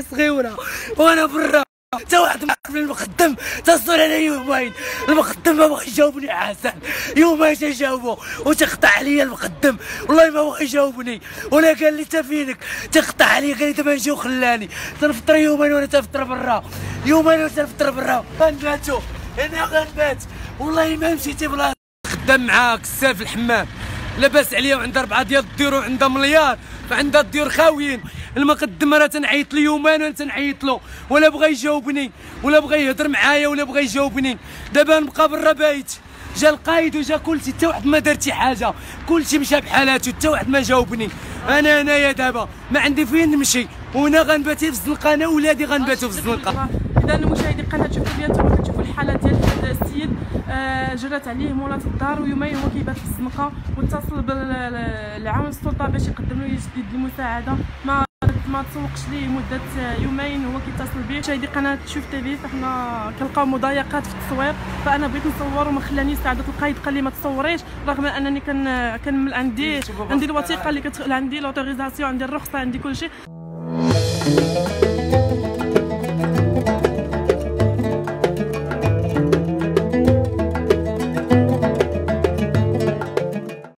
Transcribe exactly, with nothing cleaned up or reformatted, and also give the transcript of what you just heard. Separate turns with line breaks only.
صغيره وانا برا، تا واحد من المقدم تصل علي يومين، المقدم ما بغى يجاوبني حسن، يومين تجاوبو وتقطع عليا المقدم، والله ما بغى يجاوبني، ولا قال لي تا فينك تقطع عليا، قال لي دابا نجي وخلاني تنفطر يومين وانا تنفطر برا، يومين وانا تنفطر برا، غنباتو انا غنبات، والله ما مشيتي بلاصه. خدام معاك كسال في الحمام، لاباس عليا وعندها ربعه ديال الديور وعندها مليار، فعندها الديور خاويين، المقدم راه تنعيط له يومين وانا تنعيط له، ولا بغى يجاوبني ولا بغى يهضر معايا ولا بغى يجاوبني، دابا نبقى برا بايت، جا القايد وجا كلشي، حتى واحد ما دار شي حاجه، كلشي مشى بحالاتو، حتى واحد ما جاوبني، انا هنايا دابا ما عندي فين نمشي، وانا غنبات في الزنقه، انا ولادي غنباتوا في الزنقه.
اذا مشاهدي القناه شوفوا لي انتم كتشوفوا الحاله ديال هذا السيد، آه جرات عليه مولات الدار ويومين هو كيبات في الزنقه، واتصل بالعون السلطه باش يقدم له يجدد المساعده، ما ما تسوقش ليه مده يومين هو كيتصل به. مشاهدي قناه شوف تيفي، فحنا كنلقاو مضايقات في التصوير، فانا بغيت نصور وما خلاني سعاده القايد، قال لي ما تصوريش، رغم انني كان كان عندي عندي الوثيقه اللي كت... عندي لوتوريزاسيون، عندي الرخصه، عندي كل شيء.